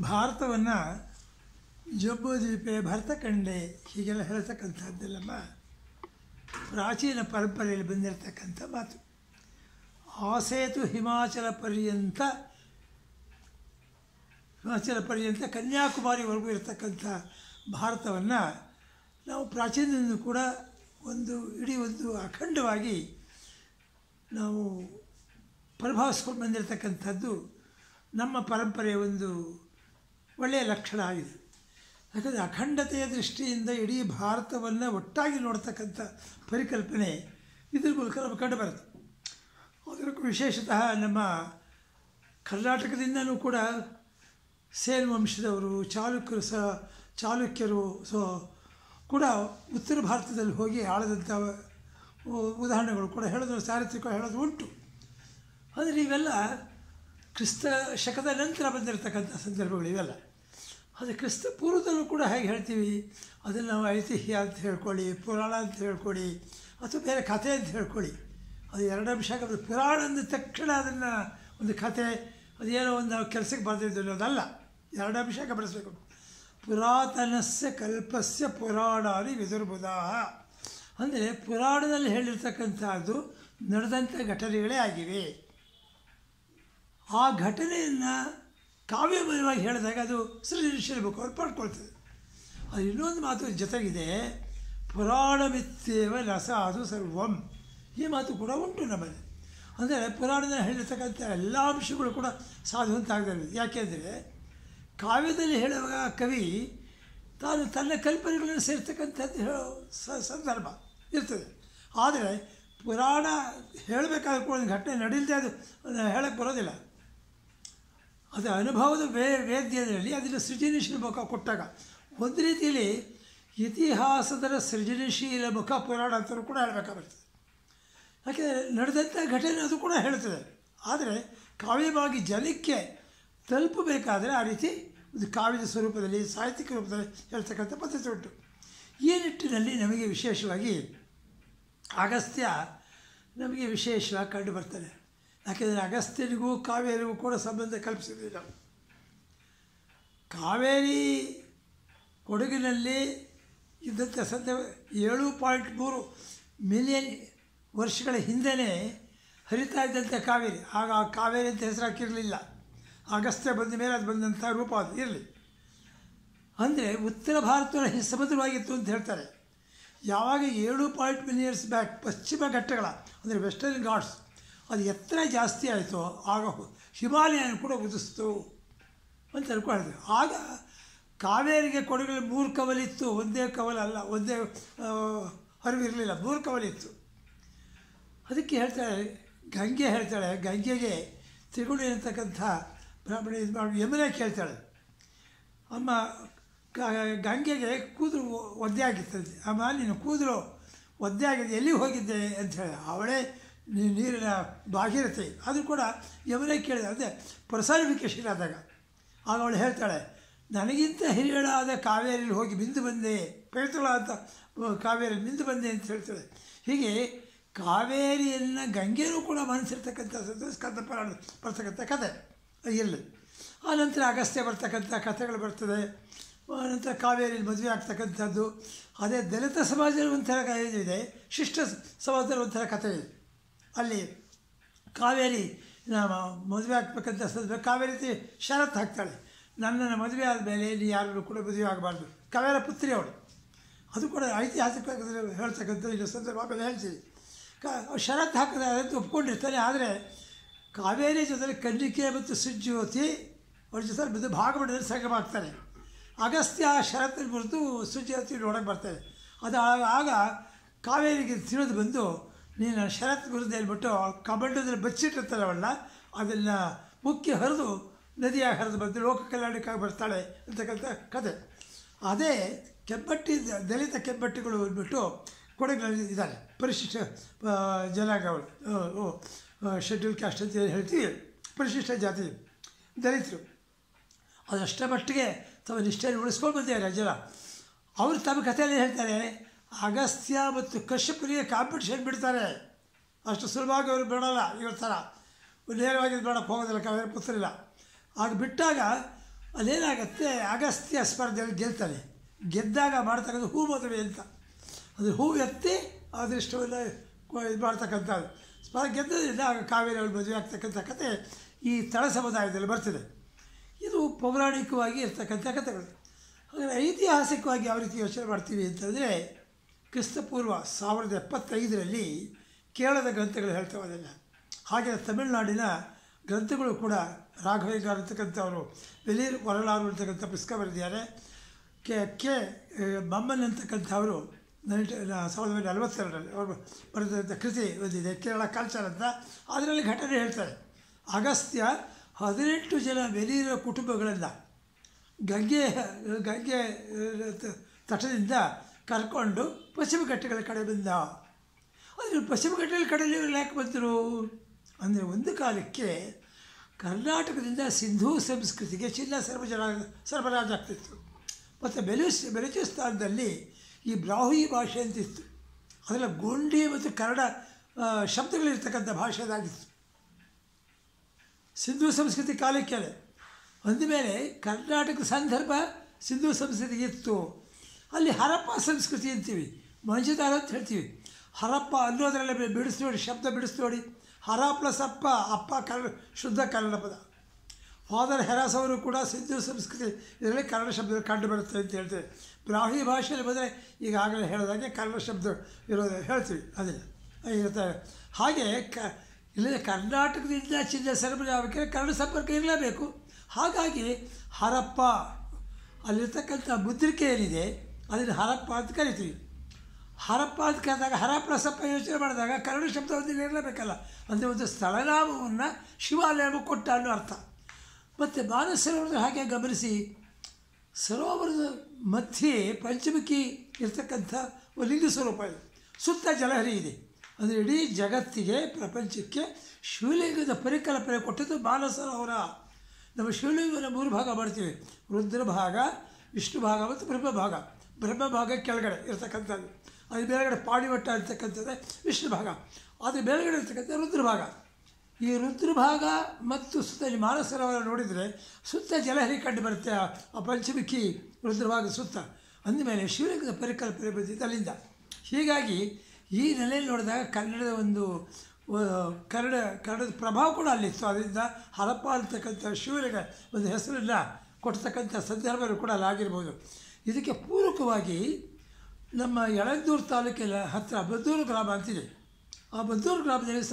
ಭಾರತವನ್ನು ಜಂಬೂ ದ್ವೀಪೆ ಭರತಖಂಡೆ ಹೀಗೆಲ್ಲ ಹೇಳ್ತಕ್ಕಂಥದ್ದೆಲ್ಲಮ್ಮ ಪ್ರಾಚೀನ ಪರಂಪರೆಯಲ್ಲಿ ಬಂದಿರತಕ್ಕಂಥ ಮಾತು. ಆಸೇತು ಹಿಮಾಚಲ ಪರ್ಯಂತ ಕನ್ಯಾಕುಮಾರಿವರೆಗೂ ಇರತಕ್ಕಂಥ ಭಾರತವನ್ನು ನಾವು ಪ್ರಾಚೀನದಿಂದ ಕೂಡ ಇಡೀ ಒಂದು ಅಖಂಡವಾಗಿ ನಾವು ಪ್ರಭಾವಿಸ್ಕೊಂಡು ಬಂದಿರತಕ್ಕಂಥದ್ದು ನಮ್ಮ ಪರಂಪರೆಯ ಒಂದು ಒಳ್ಳೆಯ ಲಕ್ಷಣ ಆಗಿದೆ. ಯಾಕಂದರೆ ಅಖಂಡತೆಯ ದೃಷ್ಟಿಯಿಂದ ಇಡೀ ಭಾರತವನ್ನು ಒಟ್ಟಾಗಿ ನೋಡ್ತಕ್ಕಂಥ ಪರಿಕಲ್ಪನೆ ಇದ್ರ ಮೂಲಕ ನಮಗೆ ಕಂಡುಬರುತ್ತೆ. ಅದಕ್ಕೂ ವಿಶೇಷತಃ ನಮ್ಮ ಕರ್ನಾಟಕದಿಂದಲೂ ಕೂಡ ಸೇನ್ ವಂಶದವರು ಚಾಲುಕ್ಯರು ಕೂಡ ಉತ್ತರ ಭಾರತದಲ್ಲಿ ಹೋಗಿ ಆಳದಂಥ ಉದಾಹರಣೆಗಳು ಕೂಡ ಹೇಳೋದು ಸಾರ್ವತ್ರಿಕ ಹೇಳೋದು ಉಂಟು. ಆದರೆ ಇವೆಲ್ಲ ಕ್ರಿಸ್ತ ಶಕದ ನಂತರ ಬಂದಿರತಕ್ಕಂಥ ಸಂದರ್ಭಗಳು ಇವೆಲ್ಲ. ಆದರೆ ಕ್ರಿಸ್ತ ಪೂರ್ವದಲ್ಲೂ ಕೂಡ ಹೇಗೆ ಹೇಳ್ತೀವಿ ಅದನ್ನು ನಾವು ಐತಿಹ್ಯ ಅಂತ ಹೇಳ್ಕೊಳ್ಳಿ, ಪುರಾಣ ಅಂತ ಹೇಳ್ಕೊಳ್ಳಿ, ಅಥವಾ ಬೇರೆ ಕಥೆ ಅಂತ ಹೇಳ್ಕೊಳ್ಳಿ. ಅದು ಎರಡು ಅಂಶ. ಪುರಾಣ ಅಂದ ತಕ್ಷಣ ಅದನ್ನು ಒಂದು ಕಥೆ ಅದೇನೋ ಒಂದು ನಾವು ಕೆಲಸಕ್ಕೆ ಬರ್ದಿದ್ದು ಅನ್ನೋದಲ್ಲ. ಎರಡು ಅಂಶ ಗಮನಿಸಬೇಕು. ಪುರಾತನಸ್ಯ ಕಲ್ಪಸ್ಯ ಪುರಾಣಾನಿ ವಿದುರ್ಬುಧಾ ಅಂದರೆ ಪುರಾಣದಲ್ಲಿ ಹೇಳಿರ್ತಕ್ಕಂಥದ್ದು ನಡೆದಂಥ ಘಟನೆಗಳೇ ಆಗಿವೆ. ಆ ಘಟನೆಯನ್ನು ಕಾವ್ಯಮಯವಾಗಿ ಹೇಳಿದಾಗ ಅದು ಸೃಜನಶೀಲಬೇಕು ಅವ್ರು ಪಡ್ಕೊಳ್ತದೆ. ಅದು ಇನ್ನೊಂದು ಮಾತು ಜೊತೆಗಿದೆ, ಪುರಾಣಮಿತ್ಯೇವ ರಸ ಅದು ಸರ್ವಂ. ಈ ಮಾತು ಕೂಡ ಉಂಟು ನಮ್ಮಲ್ಲಿ. ಅಂದರೆ ಪುರಾಣದಲ್ಲಿ ಹೇಳಿರ್ತಕ್ಕಂಥ ಎಲ್ಲ ಅಂಶಗಳು ಕೂಡ ಸಾಧು ಅಂತ ಆಗದೆ. ಯಾಕೆಂದರೆ ಕಾವ್ಯದಲ್ಲಿ ಹೇಳುವಾಗ ಕವಿ ತಾನು ತನ್ನ ಕಲ್ಪನೆಗಳನ್ನು ಸೇರ್ತಕ್ಕಂಥದ್ದು ಹೇಳೋ ಸಂದರ್ಭ ಇರ್ತದೆ. ಆದರೆ ಪುರಾಣ ಹೇಳಬೇಕಾದ್ರೆ ಕೂಡ ಒಂದು ಘಟನೆ ನಡೀಲ್ದೆ ಅದು ಹೇಳಕ್ಕೆ ಬರೋದಿಲ್ಲ. ಅದು ಅನುಭವದ ವೇದ್ಯದಲ್ಲಿ ಅದನ್ನು ಸೃಜನಶೀಲ ಮುಖ ಕೊಟ್ಟಾಗ ಒಂದು ರೀತಿಯಲ್ಲಿ ಇತಿಹಾಸದ ಸೃಜನಶೀಲ ಮುಖ ಪುರಾಣ ಅಂತಲೂ ಕೂಡ ಹೇಳಬೇಕಾಗ್ತದೆ. ಯಾಕೆಂದರೆ ನಡೆದಂಥ ಘಟನೆ ಅದು ಕೂಡ ಹೇಳ್ತದೆ. ಆದರೆ ಕಾವ್ಯವಾಗಿ ಜನಕ್ಕೆ ತಲುಪಬೇಕಾದರೆ ಆ ರೀತಿ ಒಂದು ಕಾವ್ಯದ ಸ್ವರೂಪದಲ್ಲಿ ಸಾಹಿತ್ಯಿಕ ರೂಪದಲ್ಲಿ ಹೇಳ್ತಕ್ಕಂಥ ಪದ್ಧತಿ ಉಂಟು. ಈ ನಿಟ್ಟಿನಲ್ಲಿ ನಮಗೆ ವಿಶೇಷವಾಗಿ ಅಗಸ್ತ್ಯ ನಮಗೆ ವಿಶೇಷವಾಗಿ ಕಂಡು ಬರ್ತಾನೆ. ಯಾಕೆಂದರೆ ಅಗಸ್ತ್ಯನಿಗೂ ಕಾವೇರಿಗೂ ಕೂಡ ಸಂಬಂಧ ಕಲ್ಪಿಸಿದ್ದೀವಿ ನಾವು. ಕಾವೇರಿ ಕೊಡಗಿನಲ್ಲಿ ಇದ್ದಂಥ 7.3 ಮಿಲಿಯನ್ ವರ್ಷಗಳ ಹಿಂದೆಯೇ ಹರಿತಾ ಇದ್ದಂಥ ಕಾವೇರಿ. ಆಗ ಆ ಕಾವೇರಿ ಅಂತ ಹೆಸರು ಹಾಕಿರಲಿಲ್ಲ. ಅಗಸ್ತ್ಯ ಬಂದ ಮೇಲೆ ಅದು ಬಂದಂಥ ರೂಪ ಅದು ಇರಲಿ. ಅಂದರೆ ಉತ್ತರ ಭಾರತದ ಸಮುದ್ರವಾಗಿತ್ತು ಅಂತ ಹೇಳ್ತಾರೆ. ಯಾವಾಗ 7 ಮಿಲಿಯನ್ಸ್ ಬ್ಯಾಕ್ ಪಶ್ಚಿಮ ಘಟ್ಟಗಳ ಅಂದರೆ ವೆಸ್ಟರ್ನ್ ಘಾಟ್ಸ್ ಅದು ಎತ್ತರ ಜಾಸ್ತಿ ಆಯಿತು, ಆಗ ಹಿಮಾಲಯನ ಕೂಡ ಉದಿಸ್ತು ಅಂತ ಅನ್ಕೊಂಡಿದ್ವಿ. ಆಗ ಕಾವೇರಿಗೆ ಕೊಡಗಲ್ಲಿ 3 ಕವಲಿತ್ತು, ಒಂದೇ ಕವಲಲ್ಲ, ಒಂದೇ ಹರಿವಿರಲಿಲ್ಲ, 3 ಕವಲಿತ್ತು. ಅದಕ್ಕೆ ಹೇಳ್ತಾಳೆ ಗಂಗೆ, ಗಂಗೆಗೆ ತ್ರಿಗುಣಿ ಅಂತಕ್ಕಂಥ ಬ್ರಾಹ್ಮಣ ಇದು ಮಾಡಿ ಯಮುನೆ ಕೇಳ್ತಾಳೆ, ಅಮ್ಮ ಗಂಗೆಗೆ ಕೂದಲು ಒದ್ದೆ ಆಗಿರ್ತದೆ, ಅಮ್ಮ ನೀನು ಕೂದಲು ಒದ್ದೆ ಆಗಿದೆ, ಎಲ್ಲಿ ಹೋಗಿದ್ದೆ ಅಂತ ಹೇಳಿ. ಅವಳೇ ನೀರಿನ ಭಾಗೀರಥಿ. ಅದು ಕೂಡ ಯಮುನೆ ಕೇಳಿದೆ, ಅಂದರೆ ಪರ್ಸಾನಿಫಿಕೇಶನ್ ಆದಾಗ. ಆಗ ಅವಳು ಹೇಳ್ತಾಳೆ, ನನಗಿಂತ ಹಿರಿಯಳಾದ ಕಾವೇರಿಯಲ್ಲಿ ಹೋಗಿ ಮಿಂದು ಬಂದೆ, ಪೈತಳ ಅಂತ ಕಾವೇರಿಯಲ್ಲಿ ಮಿಂದು ಬಂದೆ ಅಂತ ಹೇಳ್ತಾಳೆ. ಹೀಗೆ ಕಾವೇರಿಯನ್ನು ಗಂಗೆಯೂ ಕೂಡ ಮನಸ್ಸಿರ್ತಕ್ಕಂಥ ಸ್ಕಂದ ಪುರಾಣ ಬರ್ತಕ್ಕಂಥ ಕಥೆ ಇರಲಿ. ಆನಂತರ ಅಗಸ್ತ್ಯ ಬರ್ತಕ್ಕಂಥ ಕಥೆಗಳು ಬರ್ತದೆ. ನಂತರ ಕಾವೇರಿಯಲ್ಲಿ ಮದುವೆ ಆಗ್ತಕ್ಕಂಥದ್ದು. ಅದೇ ದಲಿತ ಸಮಾಜದಲ್ಲಿ ಒಂಥರ ಇದೆ, ಶಿಷ್ಟ ಸಮಾಜದಲ್ಲಿ ಒಂಥರ ಕಥೆ ಇದೆ. ಅಲ್ಲಿ ಕಾವೇರಿ ಮದುವೆ ಆಗ್ಬೇಕಂತ ಕಾವೇರಿ ಷರತ್ತು ಹಾಕ್ತಾಳೆ, ನನ್ನನ್ನು ಮದುವೆ ಆದಮೇಲೆ ನೀ ಯಾರನ್ನು ಕೂಡ ಮದುವೆ ಆಗಬಾರ್ದು. ಕಾವೇರ ಪುತ್ರಿ ಅವಳು. ಅದು ಕೂಡ ಐತಿಹಾಸಿಕ ಹೇಳ್ತಕ್ಕಂಥ ಇದು ಸಂದರ್ಭ ಆಮೇಲೆ ಹೇಳ್ತೀವಿ. ಷರತ್ತು ಹಾಕಿದ್ರೆ ಅದಂತೂ ಒಪ್ಕೊಂಡಿರ್ತಾನೆ. ಆದರೆ ಕಾವೇರಿ ಜೊತೆಲಿ ಕನ್ನಿಕೆ ಮತ್ತು ಸುಜ್ಯೋತಿ ಅವ್ರ ಜೊತೆ ಭಾಗಮಂಡಲದಲ್ಲಿ ಸಂಗಮ ಆಗ್ತಾನೆ. ಅಗಸ್ತ್ಯ ಷರತ್ತಲ್ಲಿ ಬರೆದು ಸುಜ್ಯೋತಿ ನೋಡೋಕ್ಕೆ ಬರ್ತಾರೆ. ಅದು ಆಗ ಕಾವೇರಿಗೆ ತಿಳಿದು ಬಂದು ನೀನು ಷರತ್ತು ಬರೆದು ಹೇಳ್ಬಿಟ್ಟು ಕಮಂಡದಲ್ಲಿ ಬಚ್ಚಿಟ್ಟಿರ್ತಾರೆ ಅವಳನ್ನ, ಅದನ್ನು ಮುಖ್ಯ ಹರಿದು ನದಿಯಾಗಿ ಹರಿದು ಬಂದು ಲೋಕ ಕಲ್ಯಾಣಕ್ಕಾಗಿ ಬರ್ತಾಳೆ ಅಂತಕ್ಕಂಥ ಕಥೆ. ಅದೇ ಕೆಬ್ಬಟ್ಟಿ ದಲಿತ ಕೆಬ್ಬಟ್ಟಿಗಳು ಅಂದ್ಬಿಟ್ಟು ಕೊಡಗಿನಲ್ಲಿ ಇದ್ದಾರೆ. ಪರಿಶಿಷ್ಟ ಜನಾಂಗಗಳು, ಶೆಡ್ಯೂಲ್ ಕ್ಯಾಸ್ಟ್ ಅಂತ ಹೇಳ್ತೀವಿ, ಪರಿಶಿಷ್ಟ ಜಾತಿ ದಲಿತರು. ಅದಷ್ಟರ ಮಟ್ಟಿಗೆ ತಮ್ಮ ನಿಷ್ಠೆಯನ್ನು ಉಳಿಸ್ಕೊಂಡು ಬಂದಿದ್ದಾರೆ ಜನ. ಅವರು ತಮ್ಮ ಕಥೆಯಲ್ಲಿ ಹೇಳ್ತಾರೆ, ಅಗಸ್ತ್ಯ ಮತ್ತು ಕಶ್ಯಪನಿಗೆ ಕಾಂಪಿಟೇಷನ್ ಬಿಡ್ತಾರೆ. ಅಷ್ಟು ಸುಲಭವಾಗಿ ಅವರು ಬಿಡೋಲ್ಲ. ಇವ್ರ ಥರ ನೇರವಾಗಿ ಬಿಡೋಕ್ಕೆ ಹೋಗೋದಿಲ್ಲ, ಕಾವೇರಿ ಪುತ್ರಿಲ್ಲ. ಆಗ ಬಿಟ್ಟಾಗ ಅದೇನಾಗತ್ತೆ, ಅಗಸ್ತ್ಯ ಸ್ಪರ್ಧೆಯಲ್ಲಿ ಗೆಲ್ತಾನೆ. ಗೆದ್ದಾಗ ಮಾಡ್ತಕ್ಕಂಥ ಹೂ ಮದುವೆ ಅಂತ, ಅದು ಹೂ ಎತ್ತಿ ಅದೃಷ್ಟವೆಲ್ಲ ಇದು ಮಾಡ್ತಕ್ಕಂಥದ್ದು. ಗೆದ್ದದ್ರಿಂದ ಆಗ ಕಾವೇರಿ ಅವಳು ಮದುವೆ ಆಗ್ತಕ್ಕಂಥ ಕಥೆ ಈ ತಳ ಸಮುದಾಯದಲ್ಲಿ ಬರ್ತದೆ. ಇದು ಪೌರಾಣಿಕವಾಗಿ ಇರ್ತಕ್ಕಂಥ ಕಥೆಗಳು. ಹಾಗೆ ಐತಿಹಾಸಿಕವಾಗಿ ಯಾವ ರೀತಿ ಯೋಚನೆ ಮಾಡ್ತೀವಿ ಅಂತಂದರೆ, ಕ್ರಿಸ್ತಪೂರ್ವ 1075 ಕೇರಳದ ಗ್ರಂಥಗಳು ಹೇಳ್ತವೆ ಅದೆಲ್ಲ. ಹಾಗೆ ತಮಿಳುನಾಡಿನ ಗ್ರಂಥಗಳು ಕೂಡ ರಾಘವೇಂದ್ರ ಅಂತಕ್ಕಂಥವರು ವೆಲೀರ್ ವರಲಾರು ಅಂತಕ್ಕಂಥ ಪುಸ್ತಕ ಬರೆದಿದ್ದಾರೆ. ಕೆ ಮಮ್ಮನ್ ಅಂತಕ್ಕಂಥವರು 1942 ಅವರು ಬರೆದಂಥ ಕೃತಿ ಒಂದಿದೆ, ಕೇರಳ ಕಲ್ಚರ್ ಅಂತ. ಅದರಲ್ಲಿ ಘಟನೆ ಹೇಳ್ತಾರೆ. ಅಗಸ್ತ್ಯ 18 ಜನ ವೆಲೀರ ಕುಟುಂಬಗಳನ್ನು ಗಂಗೆ ತಟದಿಂದ ಕರ್ಕೊಂಡು ಪಶ್ಚಿಮ ಘಟ್ಟಗಳ ಕಡೆ ಬಂದ. ಆದರೆ ಪಶ್ಚಿಮ ಘಟ್ಟಗಳ ಕಡೆಯಲ್ಲಿ ಇವರು ಯಾಕೆ ಬಂದರು ಅಂದರೆ, ಒಂದು ಕಾಲಕ್ಕೆ ಕರ್ನಾಟಕದಿಂದ ಸಿಂಧೂ ಸಂಸ್ಕೃತಿಗೆ ಚಿನ್ನ ಸರಬರಾಜಾಗ್ತಿತ್ತು. ಮತ್ತು ಬೆಲೂಚಿಸ್ತಾನದಲ್ಲಿ ಈ ಬ್ರಾಹ್ಮಿ ಭಾಷೆ ಅಂತಿತ್ತು. ಅದೆಲ್ಲ ಗೊಂಡಿ ಮತ್ತು ಕನ್ನಡ ಶಬ್ದಗಳಿರ್ತಕ್ಕಂಥ ಭಾಷೆ ಅದಾಗಿತ್ತು. ಸಿಂಧೂ ಸಂಸ್ಕೃತಿ ಕಾಲಕ್ಕೆ ಅಂದಮೇಲೆ ಕರ್ನಾಟಕದ ಸಂದರ್ಭ ಸಿಂಧೂ ಸಂಸ್ಕೃತಿಗೆ ಇತ್ತು. ಅಲ್ಲಿ ಹರಪ್ಪ ಸಂಸ್ಕೃತಿ ಅಂತೀವಿ, ಮಂಜುದಾರ ಅಂತ ಹೇಳ್ತೀವಿ. ಹರಪ್ಪ ಅನ್ನೋದರಲ್ಲೇ ಬಿಡಿಸಿ ನೋಡಿ, ಶಬ್ದ ಬಿಡಿಸಿ ನೋಡಿ. ಹರ ಪ್ಲಸ್ ಅಪ್ಪ, ಅಪ್ಪ ಶುದ್ಧ ಕನ್ನಡ ಪದ. ಫಾದರ್ ಹೆರಾಸ್ ಅವರು ಕೂಡ ಸಿಂಧೂ ಸಂಸ್ಕೃತಿ ಇದರಲ್ಲಿ ಕನ್ನಡ ಶಬ್ದ ಕಂಡು ಬರುತ್ತೆ ಅಂತ ಹೇಳ್ತೇವೆ. ಬ್ರಾಹ್ಮಿ ಭಾಷೆಯಲ್ಲಿ ಬಂದರೆ ಈಗಾಗಲೇ ಹೇಳಿದಾಗೆ ಕನ್ನಡ ಶಬ್ದ ಇರೋದು ಹೇಳ್ತೀವಿ, ಅದನ್ನು ಇರ್ತಾರೆ. ಹಾಗೆ ಇಲ್ಲದೆ ಕರ್ನಾಟಕದಿಂದ ಚಿನ್ನ ಸರಬರಾಜಕ್ಕೆ ಕನ್ನಡ ಸಂಪರ್ಕ ಇರಲೇಬೇಕು. ಹಾಗಾಗಿ ಹರಪ್ಪ ಅಲ್ಲಿರ್ತಕ್ಕಂಥ ಮುದ್ರಿಕೆ ಏನಿದೆ ಅದನ್ನು ಹರಪ್ಪ ಅಂತ ಕರಿತೀವಿ. ಹರಪ್ಪ ಅಂತ ಕರೆದಾಗ ಹರ ಪ್ಲಸ್ ಅಪ್ಪ ಯೋಚನೆ ಮಾಡಿದಾಗ ಕನ್ನಡ ಶಬ್ದ ಒಂದು ಇರಲೇಬೇಕಲ್ಲ. ಅಂದರೆ ಒಂದು ಸ್ಥಳನಾಮವನ್ನು ಶಿವಾಲಯ ಕೊಟ್ಟ ಅನ್ನೋ ಅರ್ಥ. ಮತ್ತು ಮಾನಸ ಸರೋವರದ ಹಾಗೆ ಗಮನಿಸಿ, ಸರೋವರದ ಮಧ್ಯೆ ಪಂಚಮುಖಿ ಇರ್ತಕ್ಕಂಥ ಲಿಂಗ ಸ್ವರೂಪ ಇದೆ, ಸುತ್ತ ಜಲಹರಿ ಇದೆ. ಅಂದರೆ ಇಡೀ ಜಗತ್ತಿಗೆ, ಪ್ರಪಂಚಕ್ಕೆ ಶಿವಲಿಂಗದ ಪರಿಕಲ್ಪನೆ ಕೊಟ್ಟದ್ದು ಮಾನಸ ಸರೋವರ. ನಮ್ಮ ಶಿವಲಿಂಗನ 3 ಭಾಗ ಮಾಡ್ತೀವಿ, ರುದ್ರ ಭಾಗ, ವಿಷ್ಣು ಭಾಗ ಮತ್ತು ಬ್ರಹ್ಮಭಾಗ. ಬ್ರಹ್ಮಭಾಗ ಕೆಳಗಡೆ ಇರ್ತಕ್ಕಂಥದ್ದು, ಅದು ಮೇಲ್ಗಡೆ ಪಾಣಿವಟ್ಟ ಇರ್ತಕ್ಕಂಥದ್ದೇ ವಿಷ್ಣು ಭಾಗ, ಅದು ಮೇಲ್ಗಡೆ ಇರ್ತಕ್ಕಂಥ ರುದ್ರ ಭಾಗ. ಈ ರುದ್ರ ಭಾಗ ಮತ್ತು ಸುತ್ತ ಮಾನಸ ಸರೋವರ ನೋಡಿದರೆ ಸುತ್ತ ಜಲಹರಿ ಕಂಡು ಬರುತ್ತೆ. ಆ ಪಂಚಮುಖಿ ರುದ್ರಭಾಗ ಸುತ್ತ ಅಂದಮೇಲೆ ಶಿವಲಿಂಗದ ಪರಿಕಲ್ಪನೆ ಬಂದಿದ್ದು ಅಲ್ಲಿಂದ. ಹೀಗಾಗಿ ಈ ನೆಲೆಯಲ್ಲಿ ನೋಡಿದಾಗ ಕನ್ನಡದ ಒಂದು ಕನ್ನಡದ ಪ್ರಭಾವ ಕೂಡ ಅಲ್ಲಿತ್ತು. ಅದರಿಂದ ಹರಪ್ಪ ಅಂತಕ್ಕಂಥ ಶಿವಲಿಂಗ ಒಂದು ಹೆಸರನ್ನು ಕೊಡ್ತಕ್ಕಂಥ ಸಂದರ್ಭಗಳು ಕೂಡ ಅಲ್ಲಾಗಿರ್ಬೋದು. ಇದಕ್ಕೆ ಪೂರಕವಾಗಿ ನಮ್ಮ ಯಳಂದೂರು ತಾಲೂಕಿನ ಹತ್ತಿರ ಬದ್ದೂರು ಗ್ರಾಮ ಅಂತಿದೆ. ಆ ಬದ್ದೂರು ಗ್ರಾಮದಲ್ಲಿ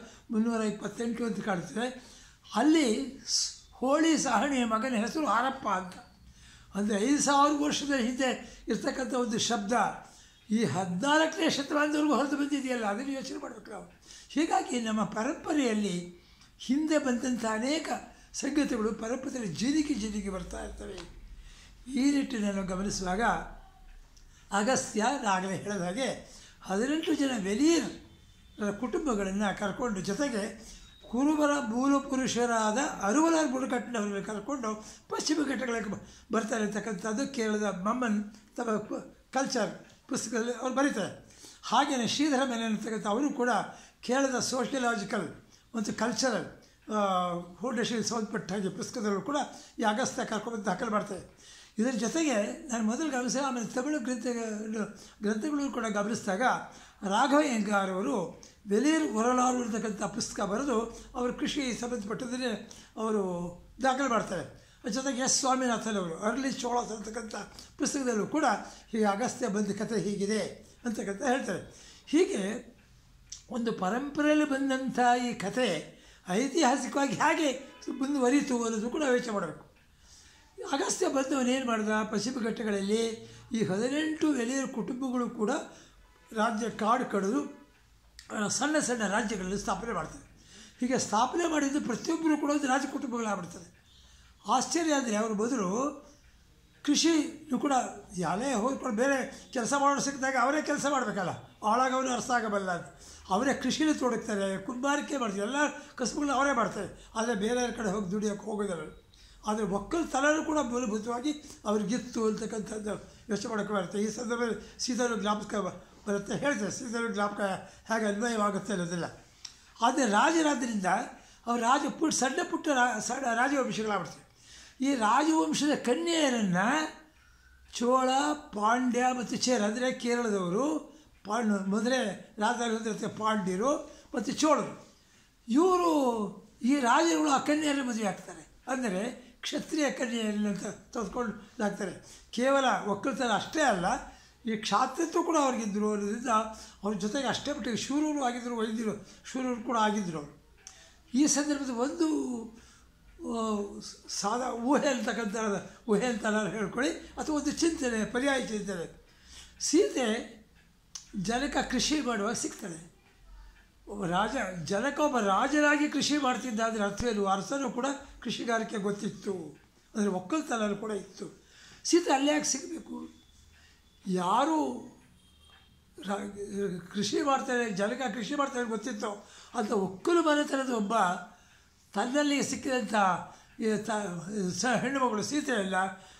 1328 ಅಂತ ಕಾಣ್ತದೆ. ಅಲ್ಲಿ ಹೋಳಿ ಸಾಹಣಿಯ ಮಗನ ಹೆಸರು ಹರಪ್ಪ ಅಂತ. ಅಂದರೆ 5000 ವರ್ಷದ ಹಿಂದೆ ಇರ್ತಕ್ಕಂಥ ಒಂದು ಶಬ್ದ ಈ 14ನೇ ಶತಮಾನದವರೆಗೂ ಹೊರದು ಬಂದಿದೆಯಲ್ಲ, ಅದನ್ನು ಯೋಚನೆ ಮಾಡಬೇಕು ನಾವು. ಹೀಗಾಗಿ ನಮ್ಮ ಪರಂಪರೆಯಲ್ಲಿ ಹಿಂದೆ ಬಂದಂಥ ಅನೇಕ ಸಂಗತಿಗಳು ಪರಂಪರೆಯಲ್ಲಿ ಜೀನಿಗೆ ಬರ್ತಾ ಇರ್ತವೆ. ಈ ನಿಟ್ಟಿನಲ್ಲಿ ಗಮನಿಸುವಾಗ ಅಗಸ್ತ್ಯ ಆಗಲೇ ಹೇಳಿದ ಹಾಗೆ 18 ಜನ ವೆಲೀರ್ ಕುಟುಂಬಗಳನ್ನು ಕರ್ಕೊಂಡು, ಜೊತೆಗೆ ಕುರುಬರ ಮೂಲ ಪುರುಷರಾದ ಅರುವಲಾರ್ ಬುಡಕಟ್ಟಿನವರನ್ನು ಕರ್ಕೊಂಡು ಪಶ್ಚಿಮ ಘಟ್ಟಗಳಿಗೆ ಬರ್ತಾರೆ ಅಂತಕ್ಕಂಥದ್ದು ಕೇರಳದ ಮಮ್ಮನ್ ತಮ್ಮ ಕಲ್ಚರ್ ಪುಸ್ತಕದಲ್ಲಿ ಅವ್ರು ಬರೀತಾರೆ. ಹಾಗೆಯೇ ಶ್ರೀಧರ ಮೆನನ್ ಅಂತಕ್ಕಂಥ ಅವರು ಕೂಡ ಕೇರಳದ ಸೋಷಿಯಲಾಜಿಕಲ್ ಮತ್ತು ಕಲ್ಚರಲ್ ಫೌಂಡೇಶನ್ ಸಂಬಂಧಪಟ್ಟ ಹಾಗೆ ಪುಸ್ತಕದಲ್ಲೂ ಕೂಡ ಈ ಅಗಸ್ತ್ಯ ಕರ್ಕೊಂಡು ದಾಖಲೆ ಮಾಡ್ತಾರೆ. ಇದರ ಜೊತೆಗೆ ನಾನು ಮೊದಲು ಗಮನಿಸಿದ, ಆಮೇಲೆ ತಮಿಳು ಗ್ರಂಥಗಳು ಕೂಡ ಗಮನಿಸಿದಾಗ ರಾಘವೇಂದ್ರ ಅವರು ವೆಲೀರ್ ವರಲಾರು ಇರ್ತಕ್ಕಂಥ ಪುಸ್ತಕ ಬರೆದು ಅವರು ಕೃಷಿ ಸಂಬಂಧಪಟ್ಟದನ್ನೇ ಅವರು ದಾಖಲೆ ಮಾಡ್ತಾರೆ. ಜೊತೆಗೆ ಎಸ್ ಸ್ವಾಮಿನಾಥನ್ ಅವರು ಅರ್ಲಿ ಚೋಳಸ್ ಅಂತಕ್ಕಂಥ ಪುಸ್ತಕದಲ್ಲೂ ಕೂಡ ಹೀಗೆ ಅಗಸ್ತ್ಯ ಬಂದ ಕಥೆ ಹೀಗಿದೆ ಅಂತಕ್ಕಂಥ ಹೇಳ್ತಾರೆ. ಹೀಗೆ ಒಂದು ಪರಂಪರೆಯಲ್ಲಿ ಬಂದಂಥ ಈ ಕಥೆ ಐತಿಹಾಸಿಕವಾಗಿ ಹೇಗೆ ಮುಂದುವರಿತು ಅನ್ನೋದು ಕೂಡ ಯೋಚನೆ ಮಾಡಬೇಕು. ಅಗಸ್ತ್ಯ ಬಂದವನೇನು ಮಾಡಿದ, ಪಶ್ಚಿಮ ಘಟ್ಟಗಳಲ್ಲಿ ಈ 18 ವೆಲೀರ್ ಕುಟುಂಬಗಳು ಕೂಡ ರಾಜ್ಯ ಕಾಡು ಕಡಿದು ಸಣ್ಣ ಸಣ್ಣ ರಾಜ್ಯಗಳಲ್ಲಿ ಸ್ಥಾಪನೆ ಮಾಡ್ತಾರೆ. ಹೀಗೆ ಸ್ಥಾಪನೆ ಮಾಡಿದ್ದು ಪ್ರತಿಯೊಬ್ಬರು ಕೂಡ ಒಂದು ರಾಜ ಕುಟುಂಬಗಳಾಗ್ಬಿಡ್ತಾರೆ. ಆಶ್ಚರ್ಯ ಅಂದರೆ ಅವ್ರ ಬದಲು ಕೃಷಿನೂ ಕೂಡ ಯಾರೇ ಹೋಗ್ಕೊಂಡು ಬೇರೆ ಕೆಲಸ ಮಾಡೋರು ಸಿಕ್ಕಿದಾಗ ಅವರೇ ಕೆಲಸ ಮಾಡಬೇಕಲ್ಲ, ಆಳಾಗವನು ಅರ್ಥ ಆಗಬಲ್ಲ ಅಂತ ಅವರೇ ಕೃಷಿಲಿ ತೊಡಗ್ತಾರೆ, ಕುಂಬಾರಿಕೆ ಮಾಡ್ತಾರೆ, ಎಲ್ಲ ಕಸಬುಗಳನ್ನ ಅವರೇ ಮಾಡ್ತಾರೆ. ಆದರೆ ಬೇರೆಯವ್ರ ಕಡೆ ಹೋಗಿ ದುಡಿಯೋಕ್ಕೆ ಹೋಗೋದಲ್ಲ. ಆದರೆ ಒಕ್ಕಲ್ತನೂ ಕೂಡ ಮೂಲಭೂತವಾಗಿ ಅವ್ರಿಗಿತ್ತು ಅಂತಕ್ಕಂಥದ್ದು ಯೋಚನೆ ಮಾಡೋಕ್ಕೆ ಬರುತ್ತೆ. ಈ ಸಂದರ್ಭದಲ್ಲಿ ಸೀತಾರು ಜ್ಞಾಪಕ ಬರುತ್ತೆ, ಹೇಳ್ತಾರೆ ಸೀತಾರು ಜ್ಞಾಪಕ ಹೇಗೆ ಅನ್ವಯವಾಗುತ್ತೆ ಅನ್ನೋದಿಲ್ಲ. ಆದರೆ ರಾಜರಾದ್ದರಿಂದ ಅವ್ರು ಸಣ್ಣ ಪುಟ್ಟ ರಾಜವಂಶಗಳಾಗ್ಬಿಡ್ತಾರೆ. ಈ ರಾಜವಂಶದ ಕನ್ಯೆಯರನ್ನು ಚೋಳ, ಪಾಂಡ್ಯ ಮತ್ತು ಚೇರ ಅಂದರೆ ಕೇರಳದವರು, ಮೊದಲೇ ರಾಜ ಪಾಂಡ್ಯರು ಮತ್ತು ಚೋಳರು, ಇವರು ಈ ರಾಜರುಗಳು ಆ ಕನ್ಯೆಯರಲ್ಲಿ ಮದುವೆ ಆಗ್ತಾರೆ. ಅಂದರೆ ಕ್ಷತ್ರಿಯ ಕನ್ಯೆಯರಲ್ಲಿ ಅಂತ ತೆಗೆದುಕೊಂಡಾಗ್ತಾರೆ. ಕೇವಲ ಒಕ್ಕಲ್ತನ ಅಷ್ಟೇ ಅಲ್ಲ, ಈ ಕ್ಷಾತ್ರತ್ವ ಕೂಡ ಅವ್ರಿಗಿದ್ದರು. ಅದರಿಂದ ಅವ್ರ ಜೊತೆಗೆ ಅಷ್ಟೇ ಮಟ್ಟಿಗೆ ಶೂರರು ಆಗಿದ್ದರು, ವೈದ್ಯರು ಶೂರರು ಕೂಡ ಆಗಿದ್ದರು ಅವರು. ಈ ಸಂದರ್ಭದ ಒಂದು ಊಹೆ ಅಂತಕ್ಕಂಥ ಊಹೆ ಅಂತ ಹೇಳ್ಕೊಳ್ಳಿ, ಅಥವಾ ಒಂದು ಚಿಂತನೆ, ಪರ್ಯಾಯ ಚಿಂತನೆ. ಸೀತೆ ಜನಕ ಕೃಷಿ ಮಾಡುವಾಗ ಸಿಗ್ತಾಳೆ. ಜನಕ ಒಬ್ಬ ರಾಜನಾಗಿ ಕೃಷಿ ಮಾಡ್ತಿದ್ದ, ಅದರ ಅರ್ಥವೇನು? ಅರಸನೂ ಕೂಡ ಕೃಷಿಗಾರಿಕೆ ಗೊತ್ತಿತ್ತು, ಅಂದರೆ ಒಕ್ಕಲ್ತನ ಕೂಡ ಇತ್ತು. ಸೀತೆ ಅಲ್ಲೇ ಯಾಕೆ ಸಿಗಬೇಕು? ಯಾರು ಕೃಷಿ ಮಾಡ್ತಾರೆ, ಜನಕ ಕೃಷಿ ಮಾಡ್ತಾರೆ ಗೊತ್ತಿತ್ತು ಅಂತ ಒಕ್ಕಲು ಮನೆತನದ ಒಬ್ಬ ತನ್ನಲ್ಲಿ ಸಿಕ್ಕಿದಂಥ ಹೆಣ್ಣುಮಗಳು ಸೀತೆಯಲ್ಲ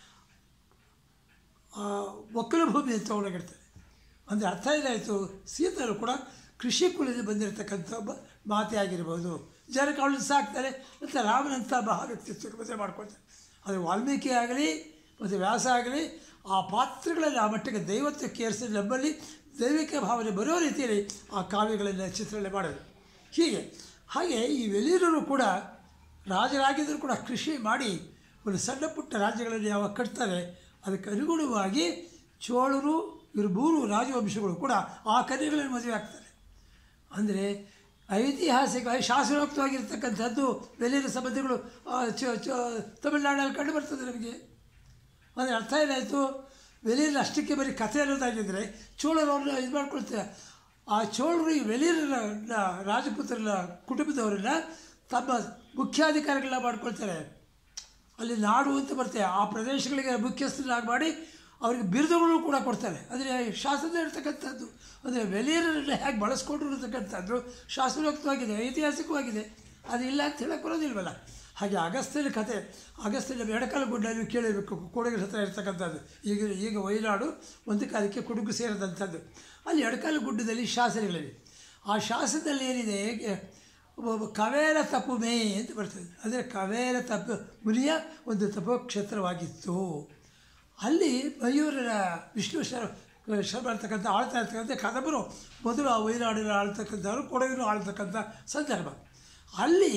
ಒಕ್ಕಲು ಭೂಮಿಯನ್ನು ತೊಗೊಂಡೋಗಿರ್ತಾರೆ. ಅಂದರೆ ಅರ್ಥ ಏನಾಯಿತು? ಸೀತೆಯರು ಕೂಡ ಕೃಷಿ ಕುಲದಿಂದ ಬಂದಿರತಕ್ಕಂಥ ಒಬ್ಬ ಮಾತೆ ಆಗಿರ್ಬೋದು. ಜನಕ ಅವಳನ್ನು ಸಾಕ್ತಾರೆ ಮತ್ತು ರಾಮನಂಥ ಮಹಾ ವ್ಯಕ್ತಿತ್ವಕ್ಕೆ ಮದುವೆ ಮಾಡ್ಕೊಳ್ತಾರೆ. ಅದು ವಾಲ್ಮೀಕಿ ಆಗಲಿ ಮತ್ತು ವ್ಯಾಸ ಆಗಲಿ ಆ ಪಾತ್ರಗಳಲ್ಲಿ ಆ ಮಟ್ಟಿಗೆ ದೈವತ್ವಕ್ಕೆ ಏರಿಸಿ ನಮ್ಮಲ್ಲಿ ದೈವಿಕ ಭಾವನೆ ಬರೋ ರೀತಿಯಲ್ಲಿ ಆ ಕಾವ್ಯಗಳನ್ನು ಚಿತ್ರಣೆ ಮಾಡೋದು. ಹಾಗೆ ಈ ವೆಲೀರರು ಕೂಡ ರಾಜರಾಗಿದ್ದರೂ ಕೂಡ ಕೃಷಿ ಮಾಡಿ ಒಂದು ಸಣ್ಣ ಪುಟ್ಟ ರಾಜ್ಯಗಳನ್ನು ಯಾವಾಗ ಕಟ್ತಾರೆ, ಅದಕ್ಕೆ ಅನುಗುಣವಾಗಿ ಚೋಳರು ಇವರು 3 ರಾಜವಂಶಗಳು ಕೂಡ ಆ ಕನ್ಯೆಗಳನ್ನು ಮದುವೆ ಆಗ್ತಾರೆ. ಅಂದರೆ ಐತಿಹಾಸಿಕವಾಗಿ ಶಾಸನೋಕ್ತವಾಗಿರ್ತಕ್ಕಂಥದ್ದು ವೆಲೀರ ಸಂಬಂಧಗಳು ತಮಿಳುನಾಡಲ್ಲಿ ಕಂಡು ಬರ್ತದೆ ನಮಗೆ. ಅಂದರೆ ಅರ್ಥ ಏನಾಯಿತು? ವೆಲೀರ ಅಷ್ಟಕ್ಕೆ ಬರೀ ಕಥೆ ಅನ್ನೋದಾಗಿದ್ದರೆ ಚೋಳರವ್ರನ್ನ ಇದು ಮಾಡ್ಕೊಳ್ತಾರೆ. ಆ ಚೋಳರು ಈ ವೆಲೀರರ ರಾಜಪುತ್ರರ ಕುಟುಂಬದವರನ್ನು ತಮ್ಮ ಮುಖ್ಯಾಧಿಕಾರಿಗಳನ್ನ ಮಾಡ್ಕೊಳ್ತಾರೆ. ಅಲ್ಲಿ ನಾಡು ಅಂತ ಬರ್ತದೆ, ಆ ಪ್ರದೇಶಗಳಿಗೆ ಮುಖ್ಯಸ್ಥರನ್ನಾಗಿ ಮಾಡಿ ಅವರಿಗೆ ಬಿರುದುಗಳು ಕೂಡ ಕೊಡ್ತಾರೆ. ಅಂದರೆ ಶಾಸನ ಇರ್ತಕ್ಕಂಥದ್ದು, ಅಂದರೆ ವೆಲೀರರನ್ನು ಹೇಗೆ ಬಳಸ್ಕೊಂಡ್ರು ಇರತಕ್ಕಂಥದ್ದು ಶಾಸನೋಕ್ತವಾಗಿದೆ, ಐತಿಹಾಸಿಕವಾಗಿದೆ. ಅದು ಇಲ್ಲ ಅಂತ ಹೇಳಕ್ಕೆ ಬರೋದಿಲ್ವಲ್ಲ. ಹಾಗೆ ಅಗಸ್ತ್ಯನ ಕಥೆ, ಅಗಸ್ತ್ಯನ ಎಡಕಾಲಗುಡ್ಡ ನೀವು ಕೇಳಿರಬೇಕು, ಕೊಡಗಿನ ಹತ್ರ ಇರ್ತಕ್ಕಂಥದ್ದು. ಈಗ ವಯನಾಡು ಒಂದು ಕಾಲಕ್ಕೆ ಕೊಡಗು ಸೇರಿದಂಥದ್ದು. ಅಲ್ಲಿ ಎಡಕಾಲಗುಡ್ಡದಲ್ಲಿ ಶಾಸನಗಳಿವೆ. ಆ ಶಾಸನದಲ್ಲಿ ಏನಿದೆ, ಕವೇರ ತಪುಮೇ ಅಂತ ಬರ್ತದೆ. ಅಂದರೆ ಕವೇರ ಮುನಿಯ ಒಂದು ತಪೋಕ್ಷೇತ್ರವಾಗಿತ್ತು. ಅಲ್ಲಿ ಮಯೂರನ ವಿಷ್ಣು ಶರ್ಮ ಅಂತಕ್ಕಂಥ ಆಳ್ತಾ ಇರ್ತಕ್ಕಂಥ ಕದಂಬರು ಮೊದಲು ಆ ವಯನಾಡಿನ ಆಳ್ತಕ್ಕಂಥವ್ರು, ಕೊಡಗಿನ ಆಳ್ತಕ್ಕಂಥ ಸಂದರ್ಭ. ಅಲ್ಲಿ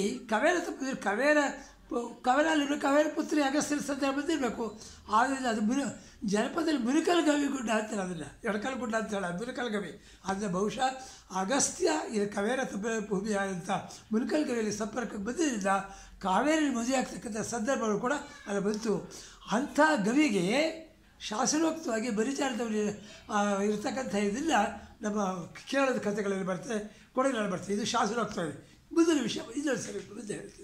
ಕವೇರಲ್ಲಿ ಕವೇರ ಪುತ್ರಿ ಅಗಸ್ತ್ಯನ ಸಂದರ್ಭ ಬಂದಿರಬೇಕು. ಆದ್ದರಿಂದ ಅದು ಜನಪದದಲ್ಲಿ ಮುನಿಕಲ್ ಗವಿ ಗುಡ್ಡ ಅಂತಾರೆ, ಅದನ್ನು ಎಡಕಲ್ ಗುಡ್ಡ ಅಂತ ಹೇಳ, ಮುನಿಕಲ್ ಗವಿ. ಆದರೆ ಬಹುಶಃ ಅಗಸ್ತ್ಯ ಇದು ಕವೇರ ಭೂಮಿ ಅಂತ ಮುನಿಕಲ್ ಗವಿಯಲ್ಲಿ ಸಂಪರ್ಕಕ್ಕೆ ಬಂದಿದ್ದರಿಂದ ಕಾವೇರಿ ಮದುವೆ ಆಗ್ತಕ್ಕಂಥ ಸಂದರ್ಭಗಳು ಕೂಡ ಅಲ್ಲಿ ಬಂತು. ಅಂಥ ಗವಿಗೆ ಶಾಸನೋಕ್ತವಾಗಿ ಬರಿಚಾರದವರು ಇರ್ತಕ್ಕಂಥ ಇದೆಲ್ಲ ನಮ್ಮ ಕೇರಳದ ಕಥೆಗಳಲ್ಲಿ ಬರ್ತದೆ, ಕೊಡಗಿನಲ್ಲಿ ಬರ್ತದೆ. ಇದು ಶಾಸನೋಕ್ತವಾಗಿದೆ. ಮುಂದಿನ ವಿಷಯ ಇದನ್ನು ಸರಿ ಮುಂದೆ ಹೇಳ್ತೀವಿ.